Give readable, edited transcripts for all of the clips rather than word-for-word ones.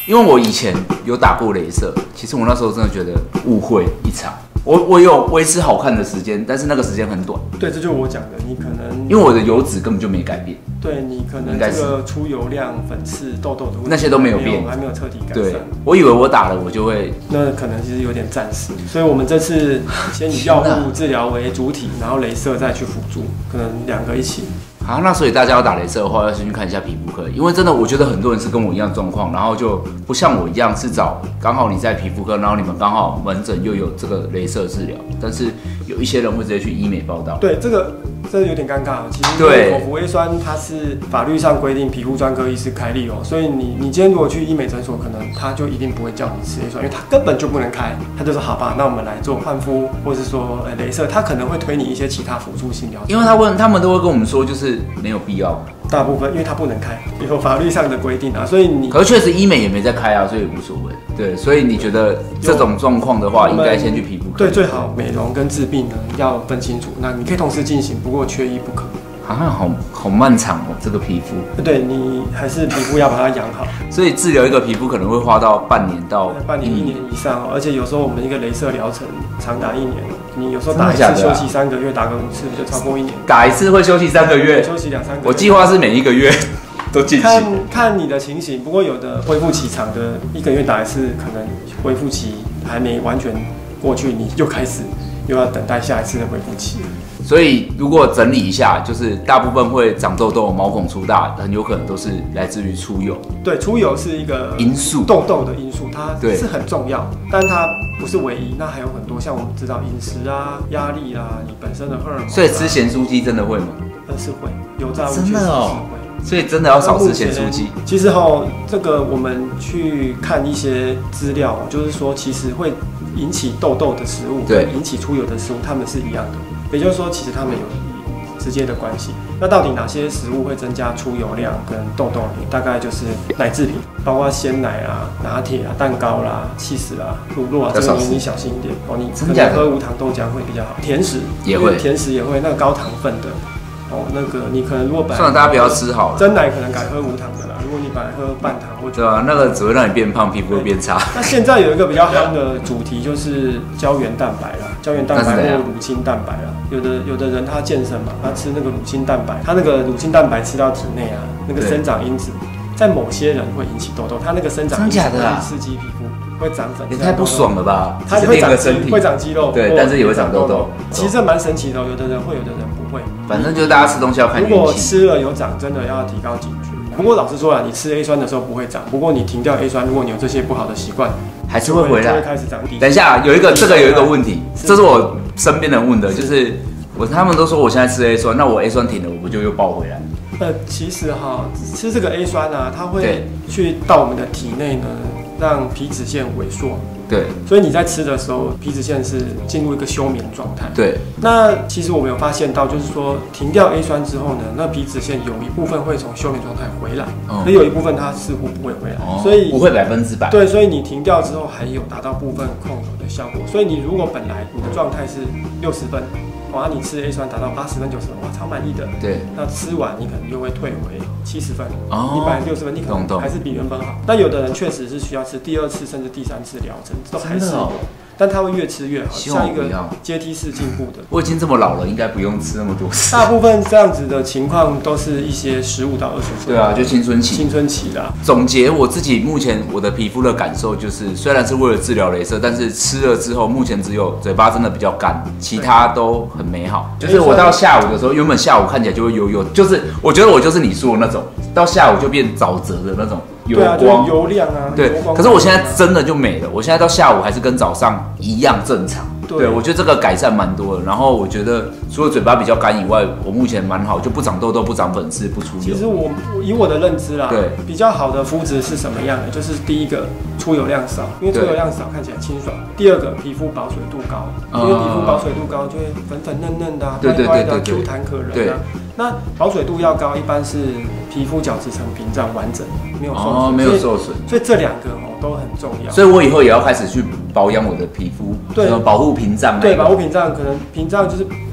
因为我以前有打过雷射，其实我那时候真的觉得误会一场。我有维持好看的时间，但是那个时间很短。 对，这就是我讲的，你可能因为我的油脂根本就没改变。 对你可能这个出油量、粉刺、痘痘的问题， 那些都没有变， 还没有彻底改善。 对，我以为我打了我就会， 那可能其实有点暂时。所以我们这次先以药物治疗为主体，然后雷射再去辅助，可能2个一起。 好，那所以大家要打雷射的话，要先去看一下皮肤科，因为真的我觉得很多人是跟我一样状况，然后就不像我一样是找刚好你在皮肤科，然后你们刚好门诊又有这个雷射治疗，但是有一些人会直接去医美报道。 对，这有点尴尬。其实口服 A 酸它是法律上规定皮肤专科医师开立哦，所以你今天如果去医美诊所，可能他就一定不会叫你吃 A 酸，因为他根本就不能开，他就说好吧，那我们来做焕肤，或是说雷射，他可能会推你一些其他辅助性疗程， 因为他们都会跟我们说，就是没有必要。 大部分因为它不能开，有法律上的规定啊，所以你可是确实医美也没在开啊，所以也无所谓。对，所以你觉得这种状况的话，应该先去皮肤科。 对，最好美容跟治病呢要分清楚。那你可以同时进行，不过缺一不可。 好漫长哦，这个皮肤。 对，你还是皮肤要把它养好。 所以治疗一个皮肤可能会花到半年到 1年以上哦，而且有时候我们一个雷射疗程长达1年，你有时候打一次休息3个月，打个5次就超过1年。 打一次会休息3个月， 休息2、3个月。 我计划是每1个月都进行。 看你的情形，不过有的恢复期长的1个月打一次，可能恢复期还没完全过去，你就开始又要等待下一次的恢复期。 所以如果整理一下，就是大部分会长痘痘、毛孔粗大，很有可能都是来自于出油。 对，出油是一个因素， 痘痘的因素，它是很重要，但它不是唯一。那还有很多，像我们知道饮食啊、压力啊，你本身的荷尔蒙。 所以吃咸酥鸡真的会吗？ 是会，油炸物真的哦。所以真的要少吃咸酥鸡。 其实这个我们去看一些资料，就是说其实会引起痘痘的食物，对，引起出油的食物，它们是一样的。也就是说，其实它们有直接的关系。那到底哪些食物会增加出油量跟痘痘呢？大概就是奶制品，包括鲜奶啊、拿铁啊、蛋糕啦、起司啊、乳酪啊，这个你小心一点哦。你可能喝无糖豆浆会比较好。甜食也会，那个高糖分的。那个你可能如果算了，大家不要吃好了。 真奶可能改喝无糖的啦。如果你本来喝半糖或者对啊，那个只会让你变胖，皮肤会变差。 那现在有一个比较夯的主题就是胶原蛋白啦，胶原蛋白或乳清蛋白啦。有的人他健身嘛，他吃那个乳清蛋白，他那个乳清蛋白吃到体内啊，那个生长因子在某些人会引起痘痘，他那个生长因子会刺激皮肤。会长粉， 也太不爽了吧！ 它会长肌肉， 对，但是也会长痘痘。 其实这蛮神奇的，有的人会，有的人不会。 反正就是大家吃东西要看运气。 如果吃了有长，真的要提高警觉。不过老实说啦，你吃 A 酸的时候不会长，不过你停掉 A 酸，如果你有这些不好的习惯， 还是会回来， 就会开始长。 等一下，有一个问题，这是我身边人问的，就是他们都说我现在吃 A 酸，那我 A 酸停了，我不就又爆回来？ 其实吃这个 A 酸啊，它会去到我们的体内呢，让皮脂腺萎缩。 对， 所以你在吃的时候，皮脂腺是进入一个休眠状态。 对， 那其实我们有发现到，就是说停掉 A 酸之后呢，那皮脂腺有一部分会从休眠状态回来，可有一部分它似乎不会回来，所以不会100%。 对，所以你停掉之后还有达到部分控油的效果。所以你如果本来你的状态是60分，你吃 A 酸达到80分、90分，哇，超满意的。 对， 那吃完你可能又会退回70分，160分，你可能还是比原本好。那有的人确实是需要吃第2次甚至第3次疗程，都还是有。但它会越吃越好，像一个阶梯式进步的。 我已经这么老了，应该不用吃那么多次。 大部分这样子的情况都是一些15到20岁。 对啊，就青春期。 青春期啦。 总结我自己目前我的皮肤的感受就是，虽然是为了治疗雷射，但是吃了之后，目前只有嘴巴真的比较干，其他都很美好。就是我到下午的时候，原本下午看起来就会油，就是我觉得我就是你说的那种，到下午就变沼泽的那种。 对啊，就油亮啊。 对，可是我现在真的就没了，我现在到下午还是跟早上一样正常。对，我觉得这个改善蛮多的。然后我觉得除了嘴巴比较干以外，我目前蛮好，就不长痘痘、不长粉刺、不出油。 其实以我的认知啦，对，比较好的肤质是什么样的？就是第一个出油量少，因为出油量少看起来清爽。第二个皮肤保水度高，因为皮肤保水度高就会粉粉嫩嫩的、乖乖的、Q 弹可人啊。那保水度要高，一般是皮肤角质层屏障完整，没有受损。 没有受损。 所以这2个都很重要。 所以我以后也要开始去保养我的皮肤，对，保护屏障。 对，保护屏障可能屏障就是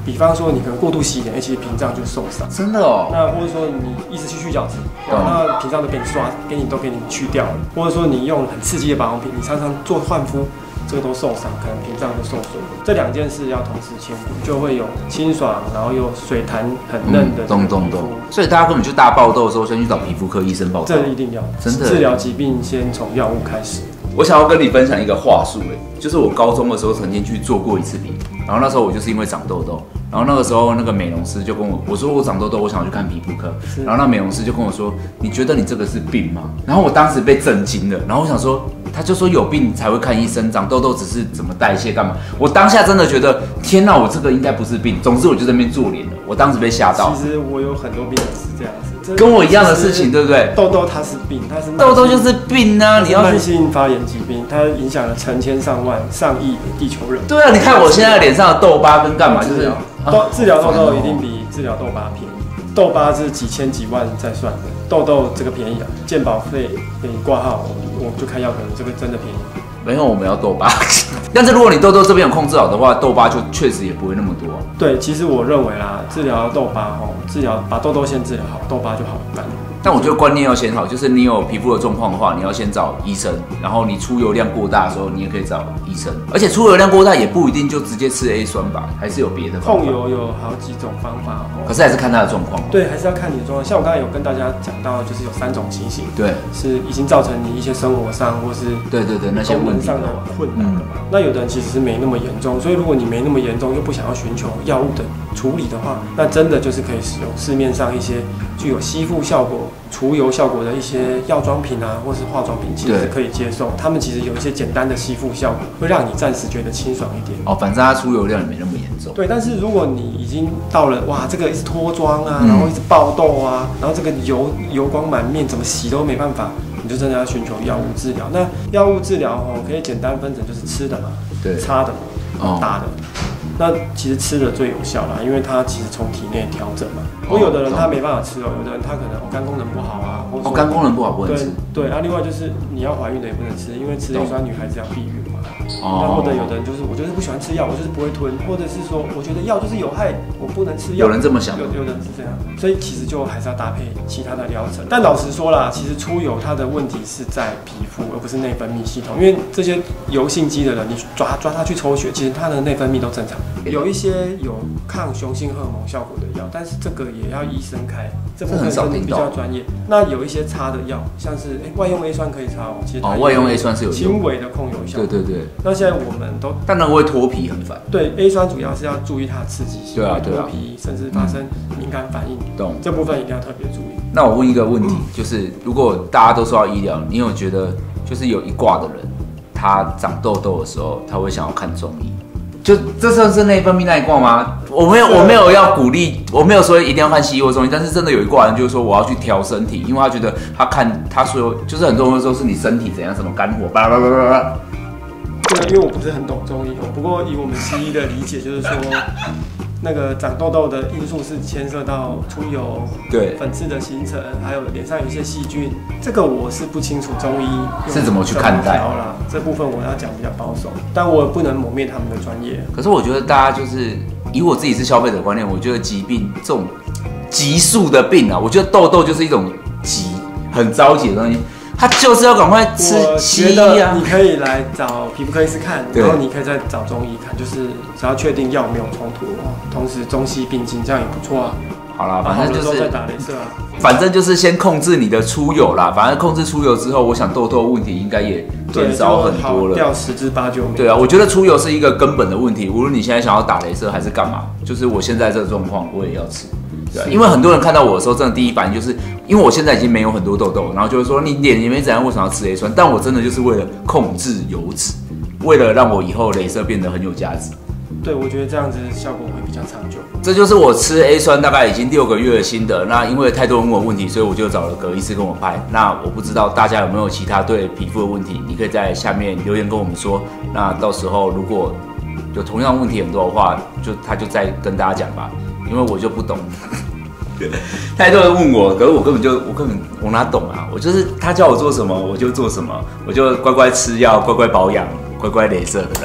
比方说你可能过度洗脸，其实屏障就受伤。 真的哦。 那或者说你一直去角质，那屏障都给你刷，都给你去掉了。或者说你用很刺激的保养品，你常常做焕肤，这个都受伤，可能屏障就受损。这2件事要同时兼顾，就会有清爽，然后又水弹很嫩的皮肤。 所以大家根本就大爆痘的时候，先去找皮肤科医生报道。 这一定要，真的治疗疾病先从药物开始。 我想要跟你分享一个话术，就是我高中的时候曾经去做过一次皮，然后那时候我就是因为长痘痘，然后那个时候那个美容师就跟我说我长痘痘，我想要去看皮肤科，然后那美容师就跟我说，你觉得你这个是病吗？然后我当时被震惊了，然后我想说，他就说有病才会看医生，长痘痘只是怎么代谢干嘛？我当下真的觉得，天哪，我这个应该不是病，总之我就在那边做脸了，我当时被吓到。 其实我有很多病人是这样子。 跟我一样的事情，对不对？ 痘痘它是病，它是痘痘就是病啊！你要慢性发炎疾病，它影响了成千上万、上亿的地球人。 对啊，你看我现在脸上的痘疤跟干嘛？就是治疗痘痘一定比治疗痘疤便宜。痘疤是几千几万在算的，痘痘这个便宜啊，健保费给你挂号，我就开药给你，这个真的便宜。 没有，我们要痘疤。但是如果你痘痘这边有控制好的话，痘疤就确实也不会那么多。 对，其实我认为啦，治疗痘疤把痘痘先治疗好，痘疤就好办。 但我觉得观念要先好，就是你有皮肤的状况的话，你要先找医生，然后你出油量过大的时候，你也可以找医生。而且出油量过大也不一定就直接吃 A 酸吧，还是有别的方法。 控油有好几种方法可是还是看他的状况。 对，还是要看你的状况。像我刚才有跟大家讲到，就是有3种情形， 对， 是已经造成你一些生活上或是对那些功能上的困难的嘛。那有的人其实是没那么严重，所以如果你没那么严重，又不想要寻求药物的处理的话，那真的就是可以使用市面上一些具有吸附效果、除油效果的一些药妆品啊，或是化妆品，其实是可以接受。他们其实有一些简单的吸附效果，会让你暂时觉得清爽一点。 反正它出油量也没那么严重。 对，但是如果你已经到了哇，这个一直脱妆啊，然后一直爆痘啊，然后这个油光满面，怎么洗都没办法，你就真的要寻求药物治疗。那药物治疗可以简单分成就是吃的嘛，对，擦的嘛，打的。那其实吃的最有效啦，因为它其实从体内调整嘛。有的人他没办法吃有的人他可能肝功能不好啊，或者肝功能不好不能吃。 对，另外就是你要怀孕的也不能吃，因为吃 A 酸女孩子要避孕嘛。那或者有的人就是我就是不喜欢吃药，我就是不会吞，或者是说我觉得药就是有害，我不能吃药。 有人这么想， 有人是这样，所以其实就还是要搭配其他的疗程。但老实说啦，其实出油它的问题是在皮肤，而不是内分泌系统。因为这些油性肌的人，你抓他去抽血，其实他的内分泌都正常。有一些有抗雄性荷尔蒙效果的药，但是这个也要医生开，这部分真的比较专业。那有一些擦的药，像是外用 A 酸可以擦哦，其实外用 A 酸是有轻微的控油效果。 对。 那现在我们都， 但那会脱皮很烦。 对 A 酸主要是要注意它的刺激性， 对啊， 脱皮甚至发生敏感反应，懂？这部分一定要特别注意。 那我问一个问题，就是如果大家都说到医疗，你有觉得就是有一挂的人，他长痘痘的时候，他会想要看中医？就这算是内分泌那一挂吗？我没有要鼓励，我没有说一定要看西医或中医，但是真的有一挂人就是说我要去调身体，因为他觉得他说就是很多人说是你身体怎样什么肝火巴拉巴拉巴拉。 对，因为我不是很懂中医不过以我们西医的理解就是说，那个长痘痘的因素是牵涉到出油、对粉刺的形成，还有脸上有一些细菌，这个我是不清楚中医是怎么去看待啦。这部分我要讲比较保守，但我不能抹灭他们的专业。 可是我觉得大家就是以我自己是消费者观念，我觉得疾病这种急速的病啊，我觉得痘痘就是一种很着急的东西。他就是要赶快吃西医啊！ 你可以来找皮肤科医师看，然后你可以再找中医看，就是只要确定药没有冲突，同时中西并进，这样也不错啊。 好啦，反正就是再打雷射啊。 反正就是先控制你的出油啦，反正控制出油之后，我想痘痘问题应该也减少很多了， 掉10至8就没。 对啊，我觉得出油是一个根本的问题，无论你现在想要打雷射还是干嘛，就是我现在这个状况我也要吃。对，因为很多人看到我的时候，真的第一反应就是，因为我现在已经没有很多痘痘，然后就会说你脸也没怎样，为什么要吃 A 酸？但我真的就是为了控制油脂，为了让我以后雷射变得很有价值。 对，我觉得这样子效果会比较长久。 这就是我吃 A 酸大概已经6个月的心得。那因为太多人问我问题，所以我就找了葛医师跟我拍。那我不知道大家有没有其他对皮肤的问题，你可以在下面留言跟我们说。那到时候如果有同样问题很多的话，他就再跟大家讲吧，因为我就不懂。太多人问我，可是我根本我哪懂啊？我就是他叫我做什么我就做什么，我就乖乖吃药、乖乖保养、乖乖雷射的人。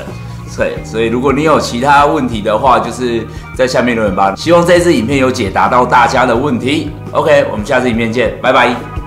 对，所以如果你有其他问题的话，就是在下面留言吧。希望这支影片有解答到大家的问题。OK， 我们下次影片见，拜拜。